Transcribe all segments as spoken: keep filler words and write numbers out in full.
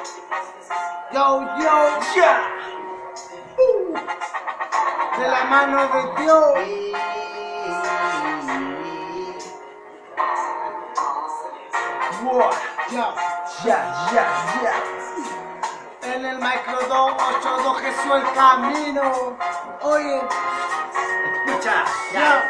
Yo, yo, ya. Uh. De la mano de Dios. Wow. Ya, ya, ya, ya. En el micro dos ocho dos Jesús el camino. Oye, Escucha, ya.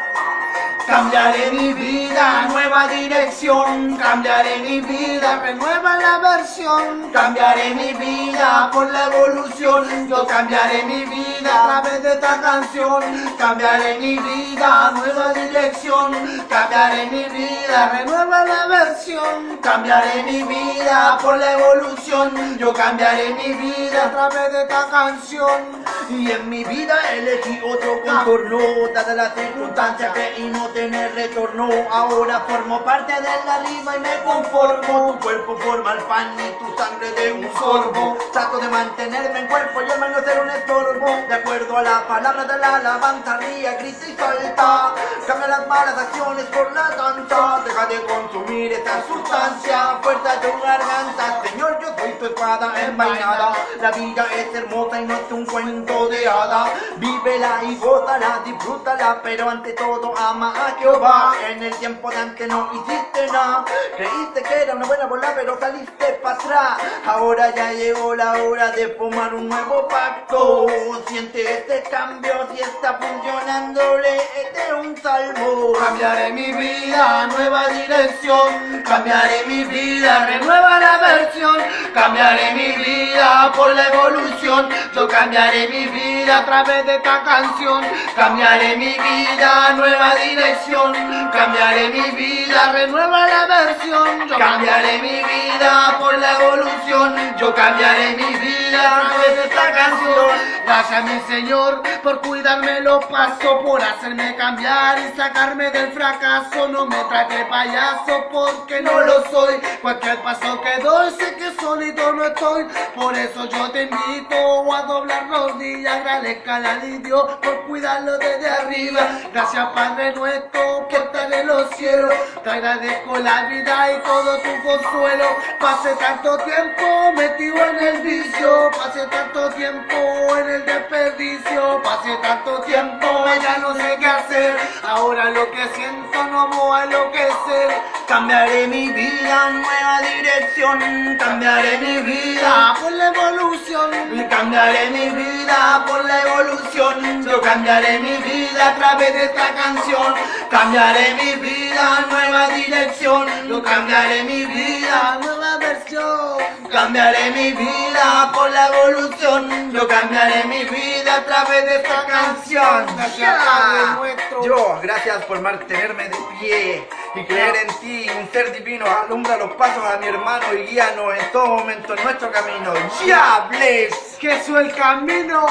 Cambiaré mi vida, nueva dirección. Cambiaré mi vida, Renueva la versión. cambiaré mi vida por la evolución. Yo cambiaré mi vida a través de esta canción. Cambiaré mi vida, nueva dirección. Cambiaré mi vida, Renueva la versión. cambiaré mi vida por la evolución. Yo cambiaré mi A vida través de esta canción. y en mi vida elegí otro contorno, dada la circunstancia que y no tener retorno. Ahora formo parte de la rima y me conformo. Tu cuerpo forma el pan y tu sangre de un sorbo. Trato de mantenerme en cuerpo y al no ser un estorbo. De acuerdo a la palabra de la alabanza, ría, grita y salta. Cambia las malas acciones por la danza. Deja de consumir esta sustancia. Fuerza de tu garganta, Señor, yo soy tu espada envainada. La vida es hermosa y no es un cuento de hada. Vívela y gózala, disfrútala, pero ante todo ama a Jehová. En el tiempo de antes no hiciste nada. Creíste que era una buena bola, pero saliste para atrás. Ahora ya llegó la hora de formar un nuevo pacto. Siente este cambio, si está funcionando, léete un salmo. Cambiaré mi vida, nueva dirección. Cambiaré mi vida, renueva la versión. Cambiaré mi vida por la evolución. Yo cambiaré mi vida a través de esta canción. Cambiaré mi vida, nueva dirección. Cambiaré mi vida, Renueva la versión. Yo cambiaré mi vida por la evolución. Yo cambiaré mi vida a través de esta canción. Gracias a mi Señor por cuidarme los pasos, por hacerme cambiar y sacarme del fracaso. No me trate payaso porque no lo soy. Cualquier paso que doy sé que solito no estoy. Por eso yo te invito a doblar rodillas. Agradezca a Dios por cuidarlo desde arriba. Gracias Padre nuestro que estás en los cielos. Te agradezco la vida y todo tu consuelo. Pasé tanto tiempo metido en el vicio. Pasé tanto tiempo en el desperdicio. Pasé tanto tiempo, ya no sé qué hacer. Ahora lo que siento no me va a enloquecer. Cambiaré mi vida, nueva dirección. Cambiaré mi vida, Por la evolución. cambiaré mi vida por la evolución. Yo cambiaré mi vida a través de esta canción. Cambiaré mi vida, nueva dirección. Yo cambiaré mi vida, Nueva versión. cambiaré mi vida por la evolución. Yo cambiaré mi vida a través de esta canción. Gracias, Padre nuestro. Yo, gracias por mantenerme de pie y creer en ti, un ser divino. Alumbra los pasos a mi hermano y guíanos en todo momento en nuestro camino. ¡Ya, bless! Jesús el camino.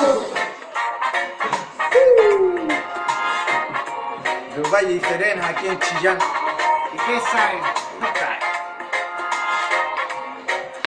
Los Valles y Serena aquí en Chillán. ¿Y qué saben?